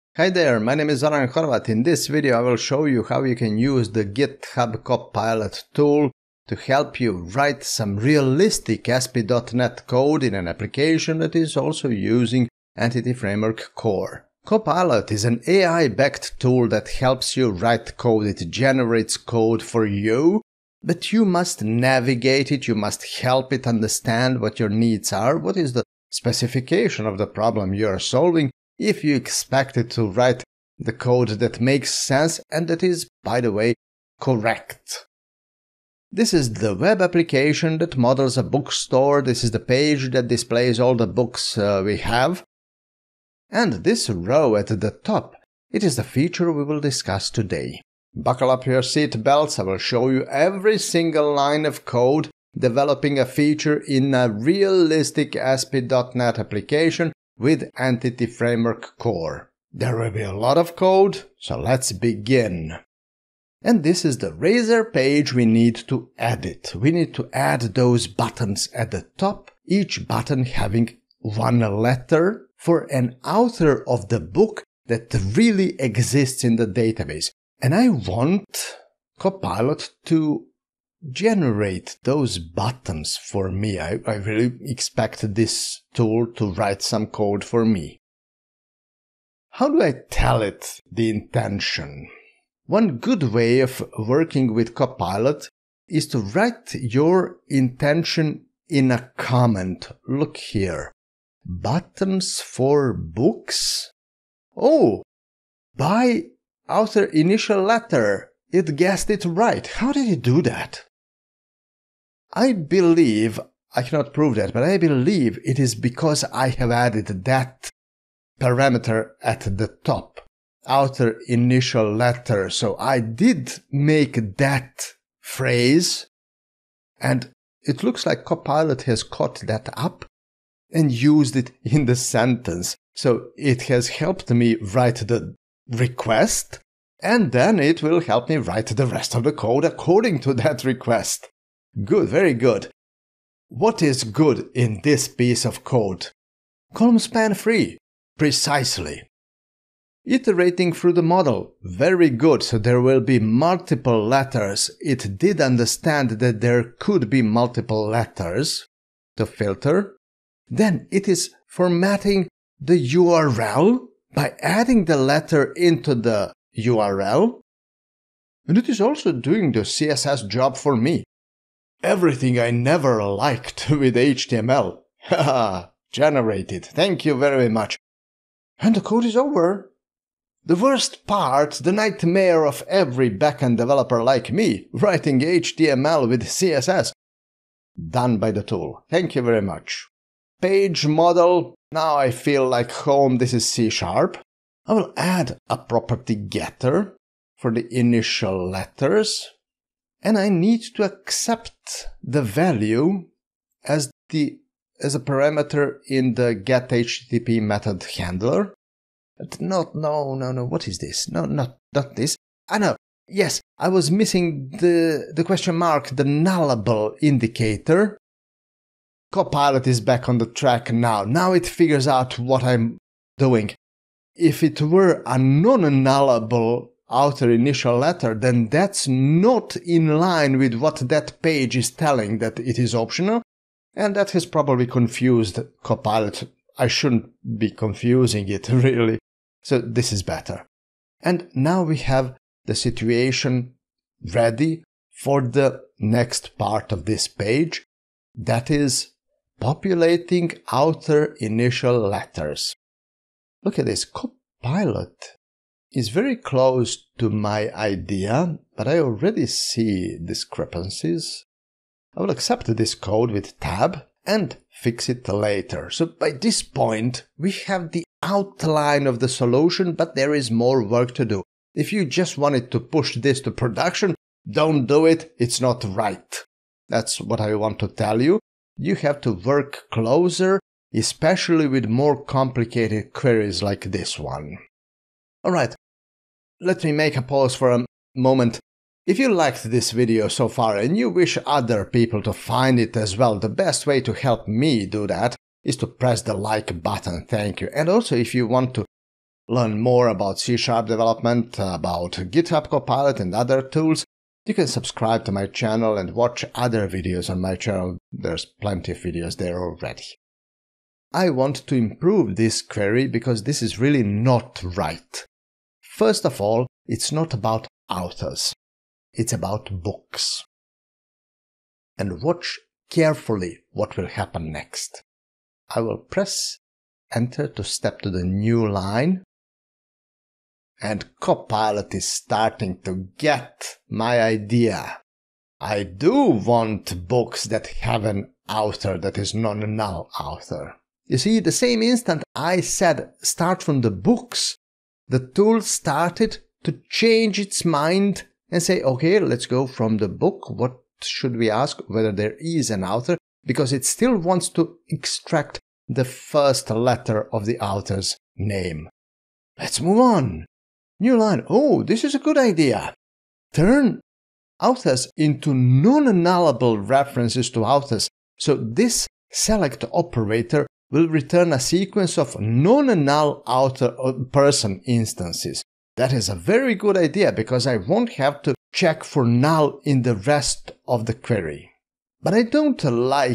Hi there, my name is Zoran. In this video I will show you how you can use the GitHub Copilot tool to help you write some realistic ASP.NET code in an application that is also using Entity Framework Core. Copilot is an AI-backed tool that helps you write code. It generates code for you, but you must navigate it, you must help it understand what your needs are, what is the specification of the problem you are solving, if you expect it to write the code that makes sense and that is, by the way, correct. This is the web application that models a bookstore. This is the page that displays all the books we have. And this row at the top, it is the feature we will discuss today. Buckle up your seat belts, I will show you every single line of code developing a feature in a realistic ASP.NET application with Entity Framework Core. There will be a lot of code, so let's begin. And this is the Razor page we need to edit. We need to add those buttons at the top, each button having one letter for an author of the book that really exists in the database. And I want Copilot to generate those buttons for me. I really expect this tool to write some code for me. How do I tell it the intention? One good way of working with Copilot is to write your intention in a comment. Look here. Buttons for books? Oh, by author initial letter. It guessed it right. How did it do that? I believe, I cannot prove that, but I believe it is because I have added that parameter at the top, author initial letter. So I did make that phrase, and it looks like Copilot has caught that up and used it in the sentence. So it has helped me write the request, and then it will help me write the rest of the code according to that request. Good, very good. What is good in this piece of code? Column span free. Precisely. Iterating through the model. Very good, so there will be multiple letters. It did understand that there could be multiple letters to filter. Then it is formatting the URL by adding the letter into the URL. And it is also doing the CSS job for me. Everything I never liked with HTML. Haha, generated. Thank you very much. And the code is over. The worst part, the nightmare of every backend developer like me, writing HTML with CSS. Done by the tool. Thank you very much. Page model. Now I feel like home. This is C#. I will add a property getter for the initial letters. And I need to accept the value as a parameter in the getHTTP method handler. But no, what is this? No, not this. I know, yes, I was missing the question mark, the nullable indicator. Copilot is back on the track now. Now it figures out what I'm doing. If it were a non-nullable author initial letter, then that's not in line with what that page is telling, that it is optional, and that has probably confused Copilot. I shouldn't be confusing it, really. So this is better. And now we have the situation ready for the next part of this page, that is populating author initial letters. Look at this, Copilot is very close to my idea, but I already see discrepancies. I will accept this code with tab and fix it later. So by this point, we have the outline of the solution, but there is more work to do. If you just wanted to push this to production, don't do it, it's not right. That's what I want to tell you. You have to work closer, especially with more complicated queries like this one. Alright, let me make a pause for a moment. If you liked this video so far and you wish other people to find it as well, the best way to help me do that is to press the like button, thank you. And also if you want to learn more about C# development, about GitHub Copilot and other tools, you can subscribe to my channel and watch other videos on my channel. There's plenty of videos there already. I want to improve this query because this is really not right. First of all, it's not about authors. It's about books. And watch carefully what will happen next. I will press Enter to step to the new line. And Copilot is starting to get my idea. I do want books that have an author that is non-null author. You see, the same instant I said start from the books, the tool started to change its mind and say, okay, let's go from the book. What should we ask? Whether there is an author, because it still wants to extract the first letter of the author's name. Let's move on. New line. Oh, this is a good idea. Turn authors into non-nullable references to authors. So this select operator will return a sequence of non-null author person instances. That is a very good idea because I won't have to check for null in the rest of the query. But I don't like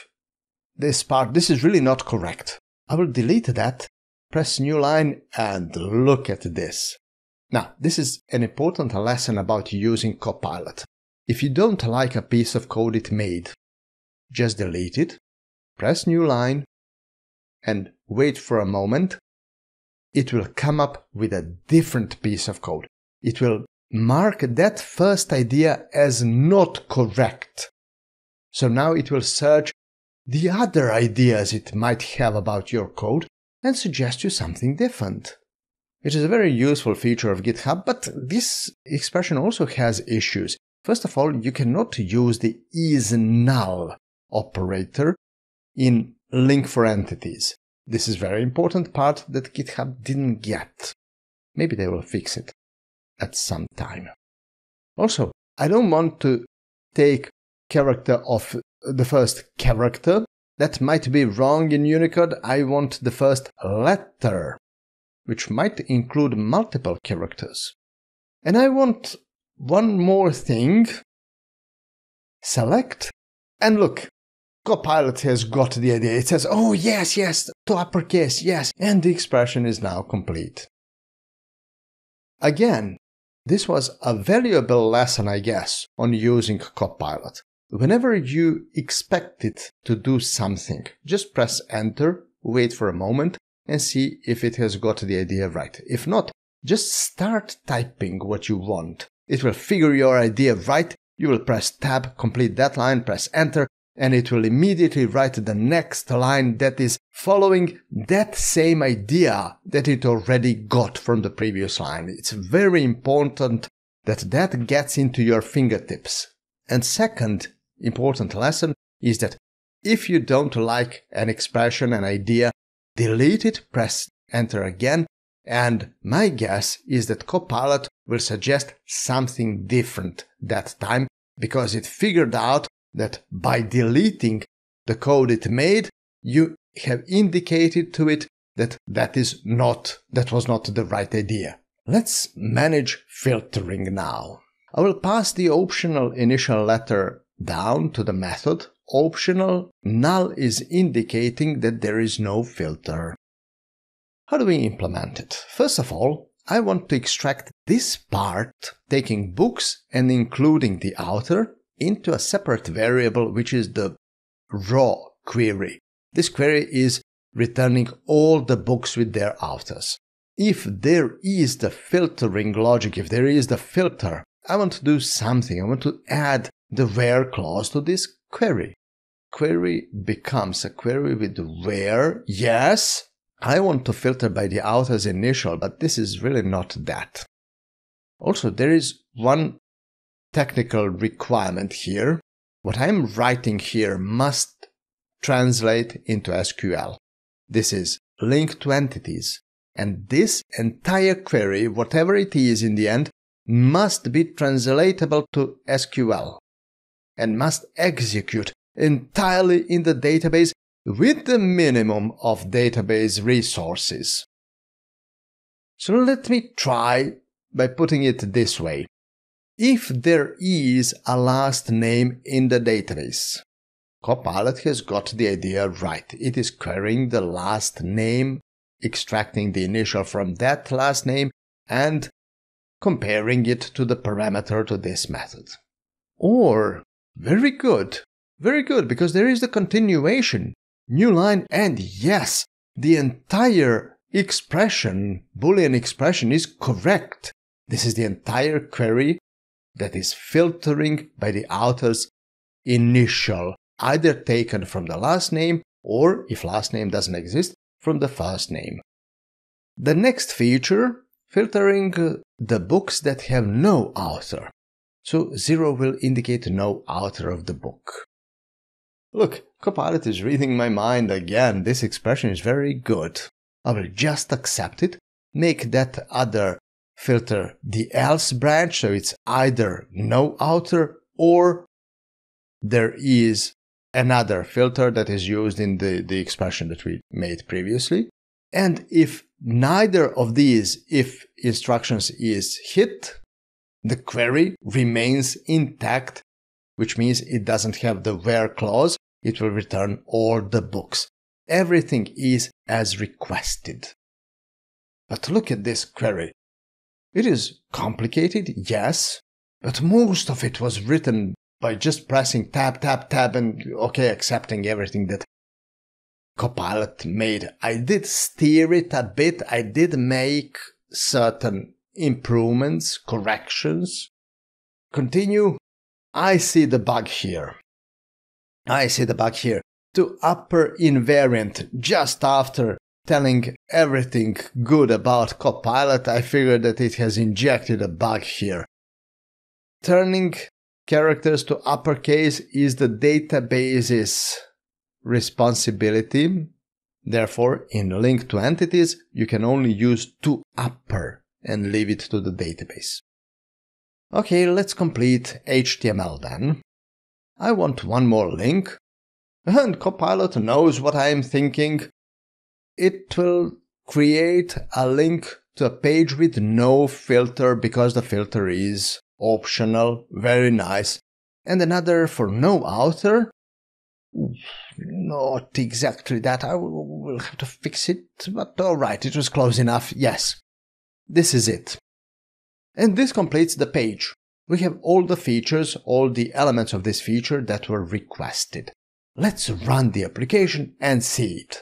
this part. This is really not correct. I will delete that, press new line, and look at this. Now, this is an important lesson about using Copilot. If you don't like a piece of code it made, just delete it, press new line, and wait for a moment. It will come up with a different piece of code. It will mark that first idea as not correct. So now it will search the other ideas it might have about your code and suggest you something different. It is a very useful feature of GitHub, but this expression also has issues. First of all, you cannot use the isNull operator in LINQ for entities. This is a very important part that GitHub didn't get. Maybe they will fix it at some time. Also, I don't want to take character of the first character. That might be wrong in Unicode. I want the first letter, which might include multiple characters. And I want one more thing. Select, and look, Copilot has got the idea. It says, oh yes, yes, to uppercase, yes, and the expression is now complete. Again, this was a valuable lesson, I guess, on using Copilot. Whenever you expect it to do something, just press Enter, wait for a moment, and see if it has got the idea right. If not, just start typing what you want. It will figure your idea right. You will press Tab, complete that line, press Enter, and it will immediately write the next line that is following that same idea that it already got from the previous line. It's very important that that gets into your fingertips. And second important lesson is that if you don't like an expression, an idea, delete it, press Enter again, and my guess is that Copilot will suggest something different that time because it figured out that by deleting the code it made, you have indicated to it that that was not the right idea. Let's manage filtering now. I will pass the optional initial letter down to the method. Optional null is indicating that there is no filter. How do we implement it? First of all, I want to extract this part, taking books and including the author, into a separate variable, which is the raw query. This query is returning all the books with their authors. If there is the filtering logic, if there is the filter, I want to do something. I want to add the where clause to this query. Query becomes a query with where. Yes, I want to filter by the author's initial, but this is really not that. Also, there is one technical requirement here. What I'm writing here must translate into SQL. This is LINQ to entities. And this entire query, whatever it is in the end, must be translatable to SQL and must execute entirely in the database with the minimum of database resources. So let me try by putting it this way. If there is a last name in the database, Copilot has got the idea right. It is querying the last name, extracting the initial from that last name, and comparing it to the parameter to this method. Or, very good, because there is the continuation, new line, and yes, the entire expression, Boolean expression, is correct. This is the entire query that is filtering by the author's initial, either taken from the last name or, if last name doesn't exist, from the first name. The next feature, filtering the books that have no author. So 0 will indicate no author of the book. Look, Copilot is reading my mind again. This expression is very good. I will just accept it, make that other filter the else branch, so it's either no author or there is another filter that is used in the expression that we made previously. And if neither of these if instructions is hit, the query remains intact, which means it doesn't have the where clause. It will return all the books. Everything is as requested. But look at this query. It is complicated, yes, but most of it was written by just pressing tab, tab, tab, and accepting everything that Copilot made. I did steer it a bit. I did make certain improvements, corrections. Continue. I see the bug here. To upper invariant, just after telling everything good about Copilot, I figured that it has injected a bug here. Turning characters to uppercase is the database's responsibility. Therefore, in LINQ to entities, you can only use to upper and leave it to the database. Okay, let's complete HTML then. I want one more link, and Copilot knows what I am thinking. It will create a link to a page with no filter because the filter is optional, very nice. And another for no author. Not exactly that, I will have to fix it, but alright, it was close enough, yes. This is it. And this completes the page. We have all the features, all the elements of this feature that were requested. Let's run the application and see it.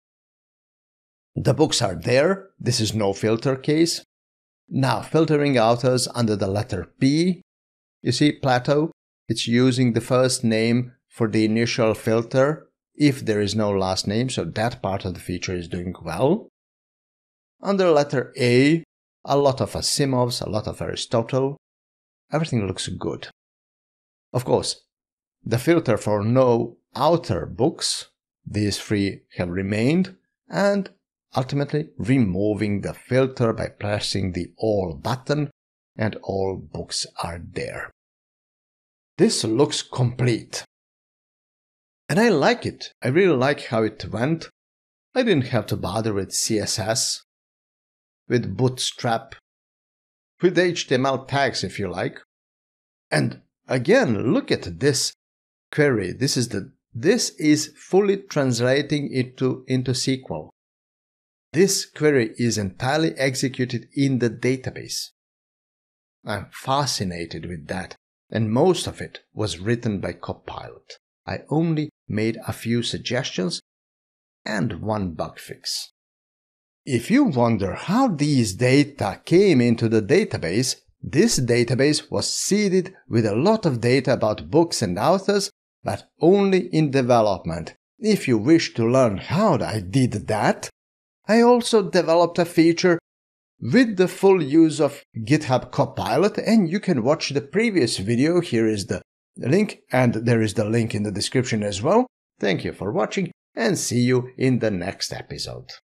The books are there. This is no filter case. Now, filtering authors under the letter P. You see, Plato, it's using the first name for the initial filter if there is no last name, so that part of the feature is doing well. Under letter A, a lot of Asimovs, a lot of Aristotle. Everything looks good. Of course, the filter for no author books, these three have remained, and ultimately removing the filter by pressing the All button, and all books are there. This looks complete. And I like it. I really like how it went. I didn't have to bother with CSS, with Bootstrap, with HTML tags if you like. And again, look at this query. This is fully translating into SQL. This query is entirely executed in the database. I'm fascinated with that, and most of it was written by Copilot. I only made a few suggestions and one bug fix. If you wonder how these data came into the database, this database was seeded with a lot of data about books and authors, but only in development. If you wish to learn how I did that, I also developed a feature with the full use of GitHub Copilot, and you can watch the previous video. Here is the link, and there is the link in the description as well. Thank you for watching, and see you in the next episode.